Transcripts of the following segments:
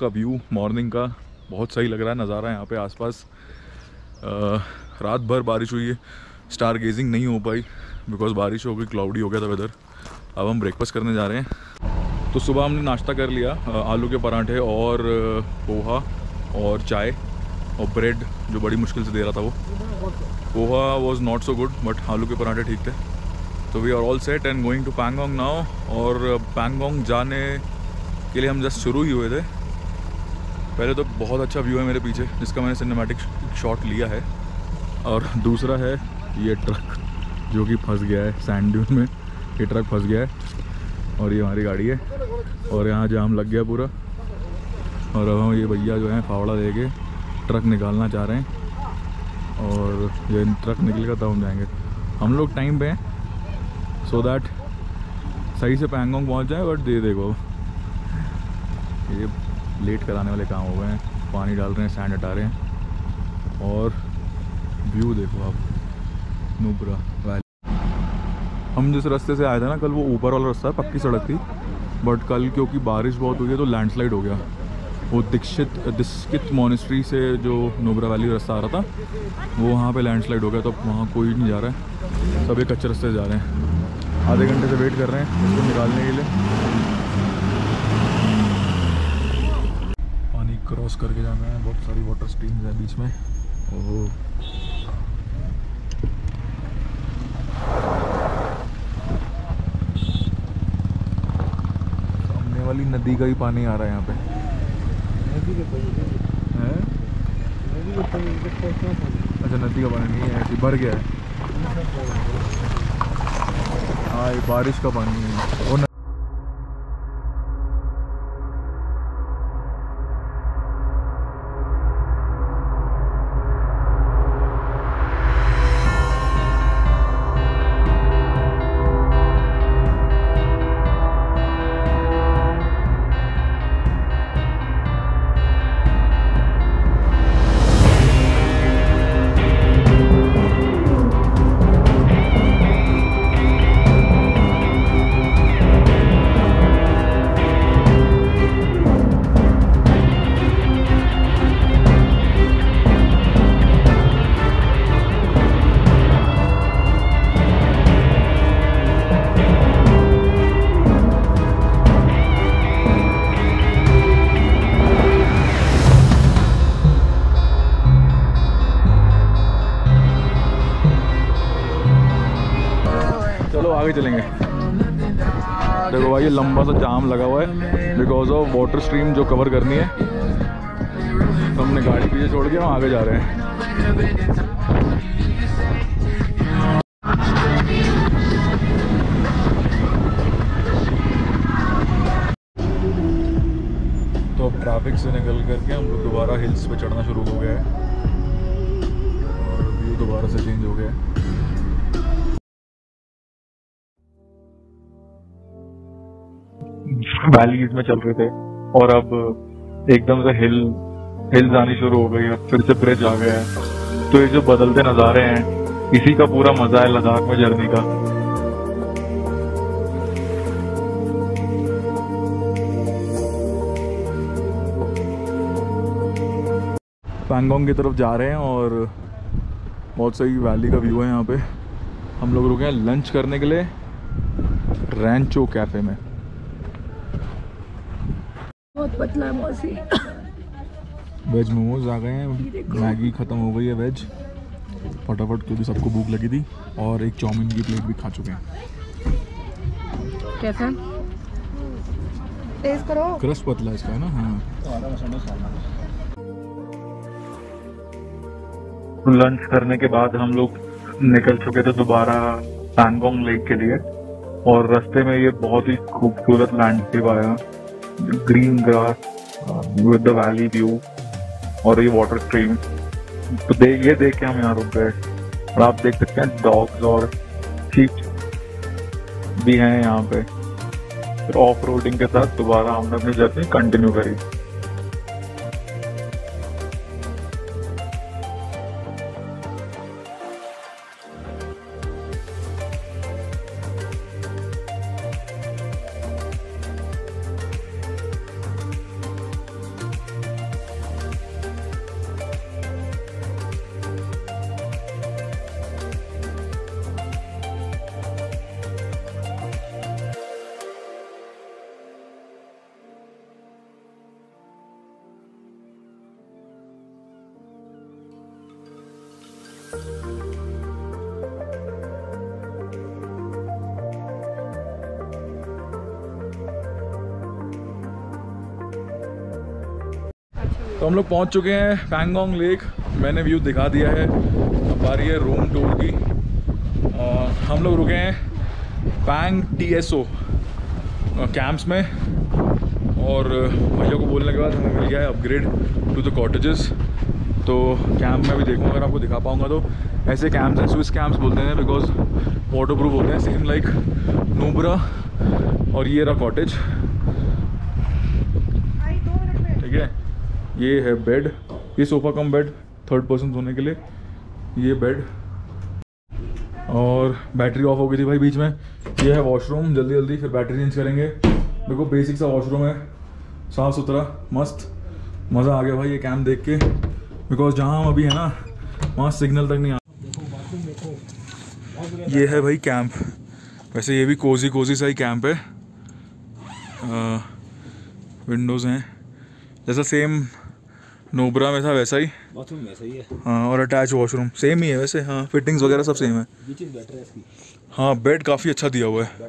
का view morning का बहुत सही लग रहा है नज़ारा यहाँ पे आसपास। रात भर बारिश हुई है, स्टार गेजिंग नहीं हो पाई बिकॉज बारिश हो गई, क्लाउडी हो गया था वेदर। अब हम ब्रेकफास्ट करने जा रहे हैं। तो सुबह हमने नाश्ता कर लिया, आलू के पराठे और पोहा और चाय और ब्रेड जो बड़ी मुश्किल से दे रहा था वो। Poha was not so good but आलू के पराठे ठीक थे। तो we are all set and going to Pangong now. और पैंगोंग जाने के लिए हम जस्ट शुरू ही हुए थे। पहले तो बहुत अच्छा व्यू है मेरे पीछे जिसका मैंने सिनेमैटिक शॉट लिया है, और दूसरा है ये ट्रक जो कि फंस गया है सैंड ड्यून में। ये ट्रक फंस गया है और ये हमारी गाड़ी है और यहाँ जाम लग गया पूरा। और अब हम ये भैया जो है फावड़ा लेके ट्रक निकालना चाह रहे हैं और ये ट्रक निकलेगा तब हम जाएंगे। हम लोग टाइम पे हैं सो दैट सही से पैंगोंग पहुँच जाए। बट देखो ये लेट कराने वाले काम हो गए हैं, पानी डाल रहे हैं, सैंड हटा रहे हैं और व्यू देखो आप नुब्रा वैली। हम जिस रास्ते से आए थे ना कल, वो ऊपर वाला रास्ता है, पक्की सड़क थी, बट कल क्योंकि बारिश बहुत हुई है तो लैंडस्लाइड हो गया। वो दीक्षित मॉनेस्ट्री से जो नुब्रा वैली रास्ता आ रहा था वो वहाँ पे लैंडस्लाइड हो गया, तो वहाँ कोई नहीं जा रहा है, सब एक कच्चे रास्ते से जा रहे हैं। आधे घंटे से वेट कर रहे हैं इसको निकालने के लिए। पानी क्रॉस करके जाना है, बहुत सारी वाटर स्ट्रीम्स है बीच में। ओह सामने वाली नदी का ही पानी आ रहा है यहाँ पे। अच्छा नदी का पानी नहीं है, ऐसे भर गया है। हाँ ये बारिश का पानी है। और आगे चलेंगे। देखो भाई ये लंबा सा जाम लगा हुआ है बिकॉज ऑफ वाटर स्ट्रीम जो कवर करनी है। तो हमने गाड़ी पीछे छोड़ के हम आगे जा रहे हैं। तो अब ट्रैफिक से निकल करके हम लोग दोबारा हिल्स पे चढ़ना शुरू हो गया है और व्यू दोबारा से चेंज हो गया है। वैलीज में चल रहे थे और अब एकदम से हिल्स आनी शुरू हो गई है, फिर से ब्रिज आ गया है। तो ये जो बदलते नज़ारे हैं इसी का पूरा मजा है लद्दाख में जर्नी का। पैंगोंग की तरफ जा रहे हैं और बहुत सही वैली का व्यू है यहाँ पे। हम लोग रुके हैं लंच करने के लिए रैंचो कैफे में। बहुत पतला मौसी। वेज मोमोज आ गए हैं, मैगी ख़त्म हो गई है वेज फटाफट क्योंकि सबको भूख लगी थी, और एक चाउमीन की प्लेट भी खा चुके हैं। कैसा टेस्ट करो? क्रस्ट पतला इसका है ना। हाँ लंच करने के बाद हम लोग निकल चुके थे दोबारा पैंगोंग लेक के लिए, और रास्ते में ये बहुत ही खूबसूरत लैंडस्केप आया, green grass with the valley view और ये वाटर स्ट्रीम। तो ये देख के हम यहाँ रुक गए। और आप देख सकते हैं डॉग्स और शीप भी हैं यहाँ पे। फिर ऑफ रोडिंग के साथ दोबारा हमने अपनी जर्नी कंटिन्यू करी। तो हम लोग पहुंच चुके हैं पैंगोंग लेक। मैंने व्यू दिखा दिया है। अब आ रही है रूम टूर की। हम लोग रुके हैं पैंग TSO कैंप्स में, और भैया को बोलने के बाद हमें मिल गया है अपग्रेड टू द कॉटेजेस। तो कैंप में भी देखूँगा, अगर आपको दिखा पाऊँगा तो। ऐसे कैंप्स हैं, स्विस कैंप्स बोलते हैं, बिकॉज वाटर प्रूफ होते हैं, सेम लाइक नुब्रा। और ये रहा कॉटेज, ठीक है। ये है बेड, ये sofa cum bed, 3rd person सोने के लिए। ये बेड, और बैटरी ऑफ हो गई थी भाई बीच में। ये है वॉशरूम, जल्दी जल्दी फिर बैटरी चेंज करेंगे। देखो बेसिक सा वॉशरूम है, साफ़ सुथरा, मस्त। मज़ा आ गया भाई ये कैंप देख के, बिकॉज जहाँ हम अभी है ना वहाँ सिग्नल तक नहीं आ। ये है भाई कैंप। वैसे ये भी कोजी सा ही कैंप है। विंडोज़ हैं, जैसा सेम नुब्रा में था वैसा ही। बाथरूम वैसा ही है। हाँ, और अटैच वॉशरूम सेम ही है वैसे। हाँ, फिटिंग्स वगैरह सब सेम है। हाँ, बेड काफ़ी अच्छा दिया हुआ है।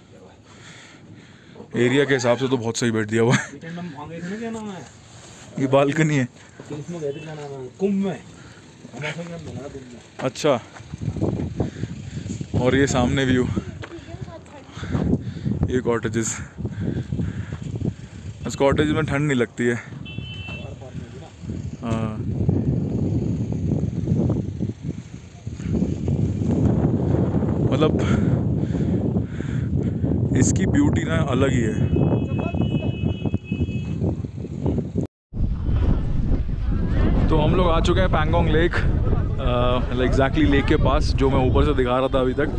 एरिया के हिसाब से तो बहुत सही बेड दिया हुआ है। क्या नाम है? ये बालकनी है। इसमें गए थे, क्या नाम है? कुंभ में। अच्छा, और ये सामने व्यू, ये कॉटेजेस। इस कॉटेज में ठंड नहीं लगती है। हाँ, मतलब इसकी ब्यूटी ना अलग ही है। तो हम लोग आ चुके हैं पैंगोंग लेक, एग्जैक्टली लेक के पास, जो मैं ऊपर से दिखा रहा था अभी तक।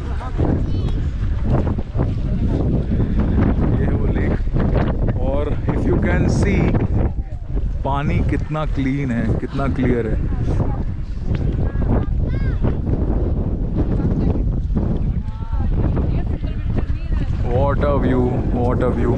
ये है वो लेक, और इफ़ यू कैन सी पानी कितना क्लीन है, कितना क्लियर है। What a view, what a view.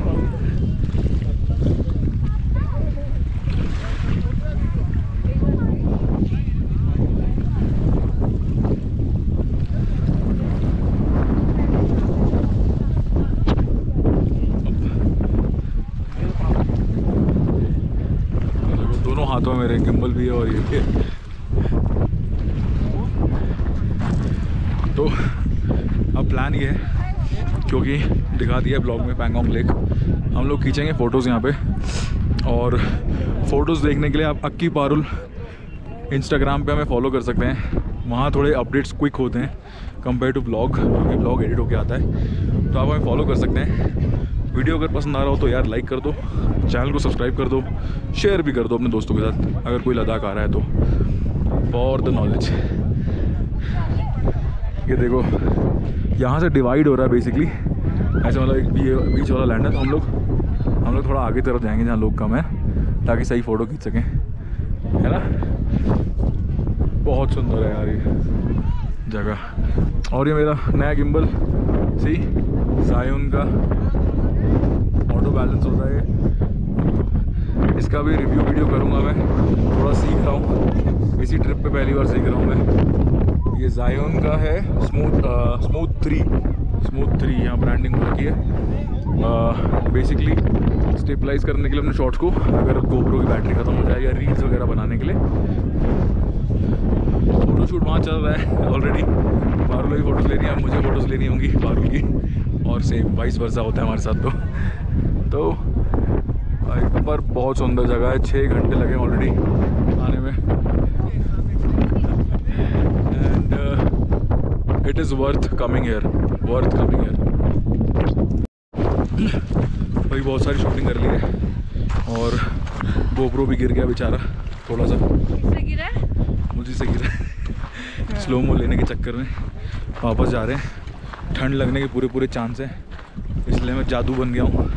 दोनों हाथों में मेरे गिम्बल भी है और ये भी है। तो अब प्लान ये है, क्योंकि दिखा दिया ब्लॉग में पैंगोंग लेक, हम लोग खींचेंगे फ़ोटोज़ यहाँ पे। और फ़ोटोज़ देखने के लिए आप अक्की पारुल इंस्टाग्राम पे हमें फॉलो कर सकते हैं। वहाँ थोड़े अपडेट्स क्विक होते हैं कंपेयर टू ब्लॉग, क्योंकि ब्लॉग एडिट होके आता है। तो आप हमें फॉलो कर सकते हैं। वीडियो अगर पसंद आ रहा हो तो यार लाइक कर दो, चैनल को सब्सक्राइब कर दो, शेयर भी कर दो अपने दोस्तों के साथ, अगर कोई लद्दाख आ रहा है तो, फॉर द नॉलेज। ये देखो यहाँ से डिवाइड हो रहा है बेसिकली, ऐसे मतलब एक बीच वाला लैंड है। तो हम लोग थोड़ा आगे तरफ जाएंगे जहाँ लोग कम है, ताकि सही फ़ोटो खींच सकें, है ना। बहुत सुंदर है यार ये जगह। और ये मेरा नया गिम्बल, सी ज़ायोन का ऑटो बैलेंस होता है। इसका भी रिव्यू वीडियो करूँगा मैं, थोड़ा सीख रहा हूँ, इसी ट्रिप पे पहली बार सीख रहा हूँ मैं। ये ज़ायोन का है स्मूथ 3 यहाँ ब्रांडिंग हो रखी है। बेसिकली स्टेबलाइज करने के लिए अपने शॉट्स को, अगर गोप्रो की बैटरी ख़त्म हो जाए, या रील्स वगैरह बनाने के लिए। फ़ोटो शूट वहाँ चल रहा है ऑलरेडी। पारुल की फ़ोटोज़ लेनी है, मुझे फ़ोटोज़ लेनी होंगी पारुल की, और सेम वाइस वर्सा होता है हमारे साथ। तो पर बहुत सुंदर जगह है। 6 घंटे लगे ऑलरेडी आने में, and it is worth coming here, भाई बहुत सारी शूटिंग कर ली है, और गोप्रो भी गिर गया बेचारा थोड़ा सा। मुझे से गिरा स्लो मो लेने के चक्कर में। वापस जा रहे हैं, ठंड लगने के पूरे चांस हैं, इसलिए मैं जादू बन गया हूँ।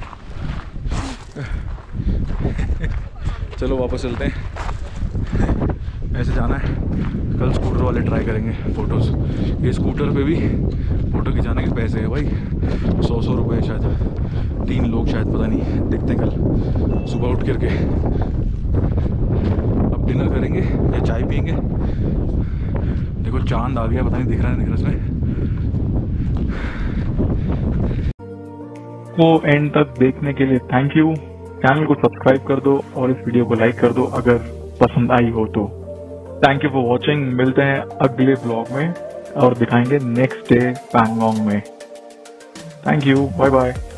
चलो वापस चलते हैं, ऐसे जाना है। कल स्कूटर वाले ट्राई करेंगे फ़ोटोज़। ये स्कूटर पे भी फ़ोटो खिंचाने के पैसे हैं भाई, 100 रुपये शायद, 3 लोग शायद, पता नहीं, देखते हैं कल सुबह उठ करके। अब डिनर करेंगे या चाय पियेंगे, देखो चांद आ गया, पता नहीं दिख रहा है, इसमें को एंड तक देखने के लिए थैंक यू। चैनल को सब्सक्राइब कर दो और इस वीडियो को लाइक कर दो अगर पसंद आई हो तो। Thank you for watching. मिलते हैं अगले ब्लॉग में और दिखाएंगे नेक्स्ट डे पैंगोंग में। Thank you, bye bye.